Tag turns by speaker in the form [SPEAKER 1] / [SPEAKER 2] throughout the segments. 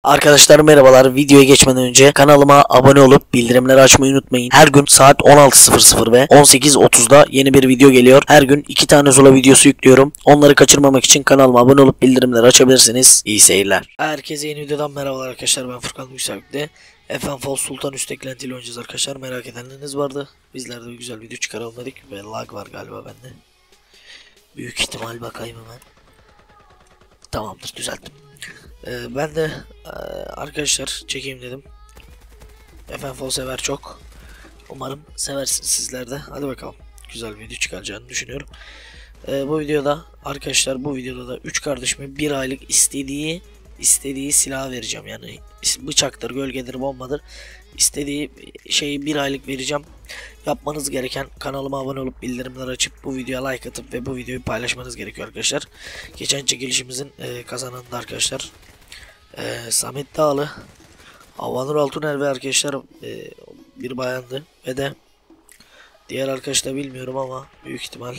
[SPEAKER 1] Arkadaşlar merhabalar. Videoya geçmeden önce kanalıma abone olup bildirimleri açmayı unutmayın. Her gün saat 16:00 ve 18:30'da yeni bir video geliyor. Her gün 2 tane Zula videosu yüklüyorum. Onları kaçırmamak için kanalıma abone olup bildirimleri açabilirsiniz. İyi seyirler. Herkese yeni videodan merhabalar arkadaşlar. Ben Furkan Yüksek'te. FNFL Sultan üst eklentiyle oynayacağız arkadaşlar. Merak edenleriniz vardı. Bizler de bir güzel video çıkaralım dedik. Ve lag var galiba bende. Büyük ihtimal bakayım hemen. Tamamdır, düzelttim. Ben de arkadaşlar çekeyim dedim. FNFL sever çok. Umarım seversiniz sizler de. Hadi bakalım. Güzel bir video çıkaracağını düşünüyorum. Bu videoda arkadaşlar, bu videoda da 3 kardeşime 1 aylık istediği silah vereceğim. Yani bıçaktır, gölgedir, bombadır. İstediği şeyi 1 aylık vereceğim. Yapmanız gereken kanalıma abone olup bildirimleri açıp bu videoya like atıp ve bu videoyu paylaşmanız gerekiyor arkadaşlar. Geçen çekilişimizin kazananı da arkadaşlar Samet Dağlı, Havanur Altuner ve arkadaşlar bir bayandı ve de diğer arkadaş da bilmiyorum ama büyük ihtimal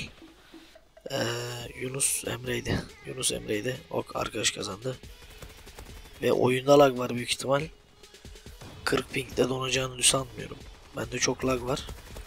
[SPEAKER 1] Yunus Emre'ydi. O arkadaş kazandı. Ve oyunda lag var büyük ihtimal. 40 ping'de donacağını sanmıyorum. Bende çok lag var.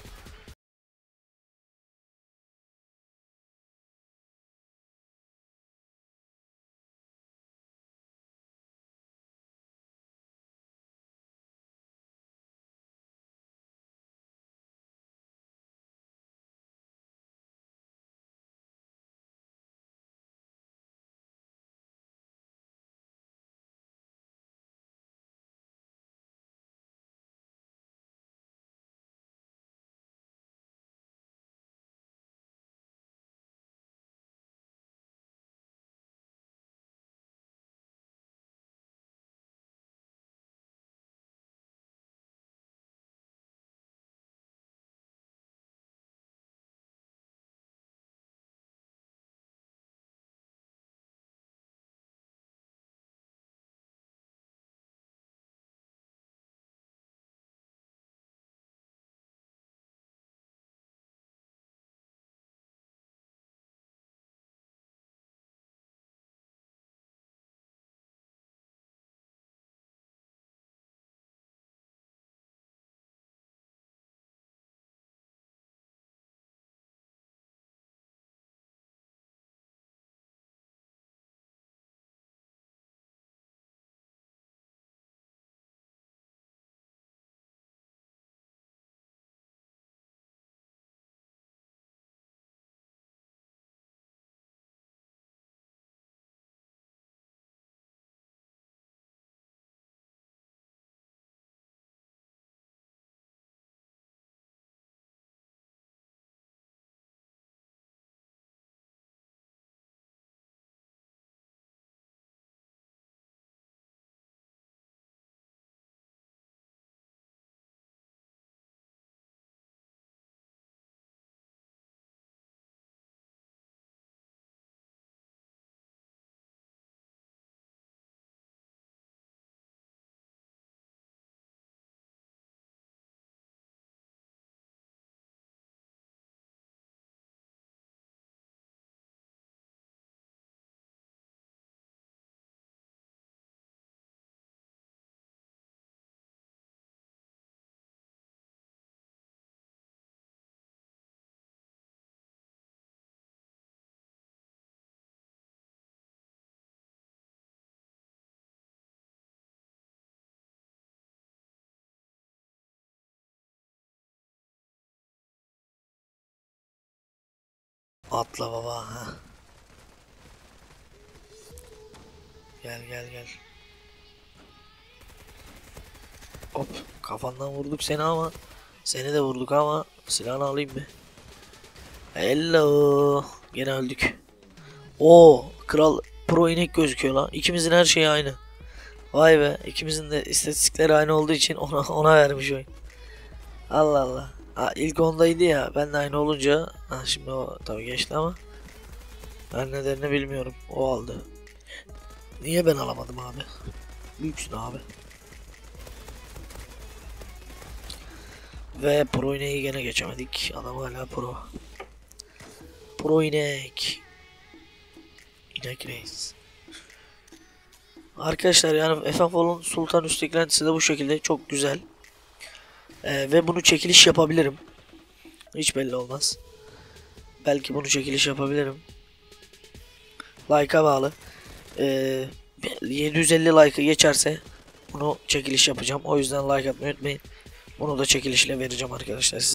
[SPEAKER 1] Atla baba. Ha. Gel. Hop, kafandan vurduk seni ama seni de vurduk ama silahını alayım mı? Hello. Gene öldük. Oo, kral pro inek gözüküyor lan. İkimizin her şeyi aynı. Vay be, ikimizin de istatistikleri aynı olduğu için ona vermiş oyun. Allah Allah. Ha, ilk ondaydı ya. Ben de aynı olunca şimdi o tabii geçti ama ben nedenini bilmiyorum. O aldı. Niye ben alamadım abi? Büyüksün abi. Ve pro ineği gene geçemedik. Adam hala pro. Pro inek. İnek reis. Arkadaşlar yani FFol'un Sultan Üst eklentisi de bu şekilde, çok güzel. Ve bunu çekiliş yapabilirim. Hiç belli olmaz. Belki bunu çekiliş yapabilirim. Like'a bağlı. 750 like'ı geçerse bunu çekiliş yapacağım. O yüzden like atmayı unutmayın. Bunu da çekilişle vereceğim arkadaşlar size.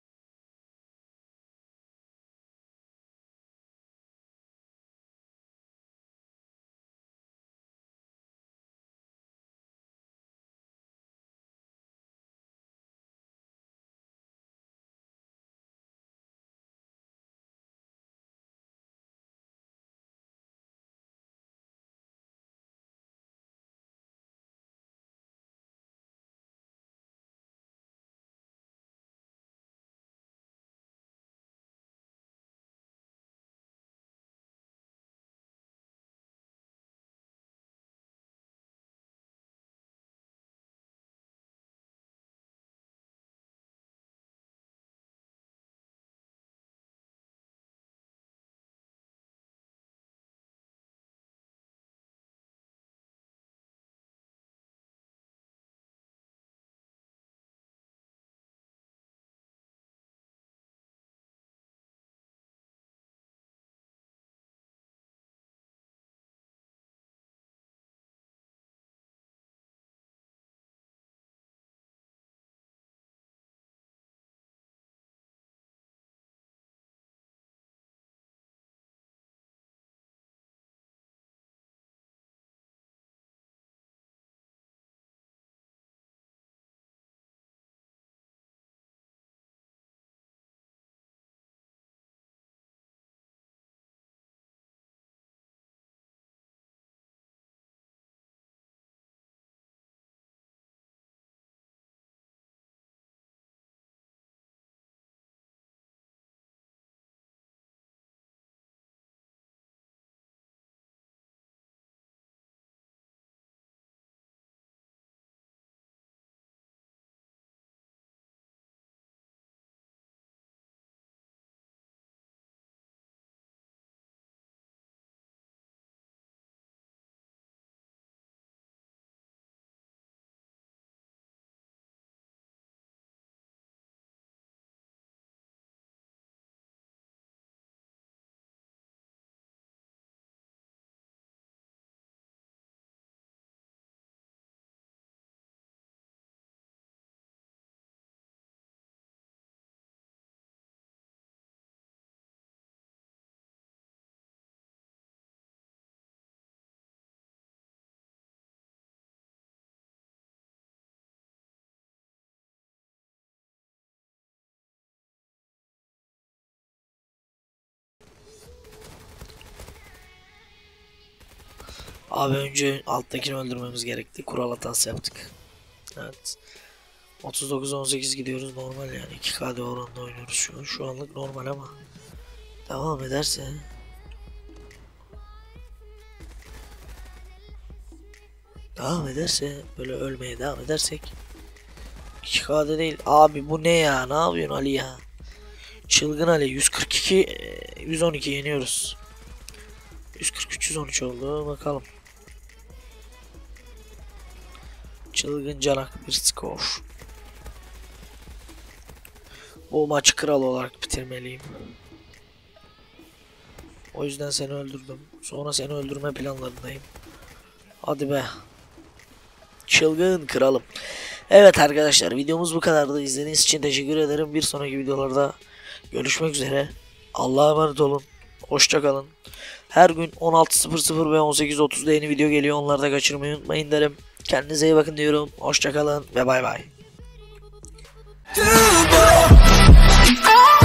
[SPEAKER 1] Abi önce alttakini öldürmemiz gerekti. Kural hatası yaptık. Evet. 39-18 gidiyoruz, normal yani. 2KD oranında oynuyoruz şu an. Şu anlık normal ama devam ederse böyle ölmeye devam edersek 2KD değil. Abi bu ne ya? Ne yapıyorsun Ali ya? Çılgın Ali 142 yeniyoruz. 143-113 oldu. Bakalım. Çılgın canak bir skor. Bu maçı kral olarak bitirmeliyim. O yüzden seni öldürdüm. Sonra seni öldürme planlarındayım. Hadi be. Çılgın kralım. Evet arkadaşlar, videomuz bu kadardı. İzlediğiniz için teşekkür ederim. Bir sonraki videolarda görüşmek üzere. Allah'a emanet olun. Hoşça kalın. Her gün 16.00 ve 18.30'da yeni video geliyor. Onları da kaçırmayı unutmayın derim. Kendinize iyi bakın diyorum. Hoşça kalın ve bay bay.